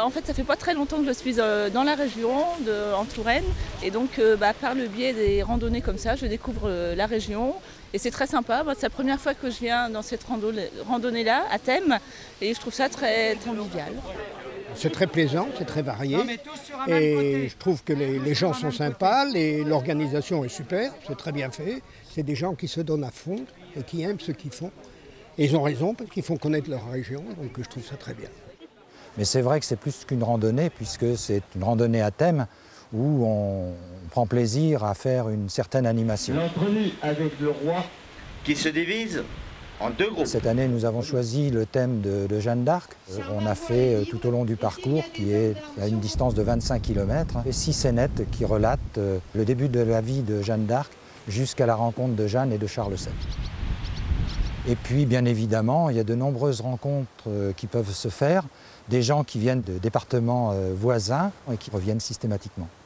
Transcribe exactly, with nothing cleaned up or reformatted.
Bah, en fait, ça fait pas très longtemps que je suis euh, dans la région, de, en Touraine. Et donc, euh, bah, par le biais des randonnées comme ça, je découvre euh, la région. Et c'est très sympa. Bah, c'est la première fois que je viens dans cette randonnée-là, à thème. Et je trouve ça très convivial. C'est très plaisant, c'est très varié. Et je trouve que les, les gens sont sympas, les, l'organisation est super, c'est très bien fait. C'est des gens qui se donnent à fond et qui aiment ce qu'ils font. Et ils ont raison parce qu'ils font connaître leur région, donc je trouve ça très bien. Mais c'est vrai que c'est plus qu'une randonnée, puisque c'est une randonnée à thème où on prend plaisir à faire une certaine animation. L'entrevue avec le roi qui se divise en deux groupes. Cette année, nous avons choisi le thème de, de Jeanne d'Arc. On a fait tout au long du parcours, qui est à une distance de vingt-cinq kilomètres, six scénettes qui relatent le début de la vie de Jeanne d'Arc jusqu'à la rencontre de Jeanne et de Charles sept. Et puis, bien évidemment, il y a de nombreuses rencontres qui peuvent se faire, des gens qui viennent de départements voisins et qui reviennent systématiquement.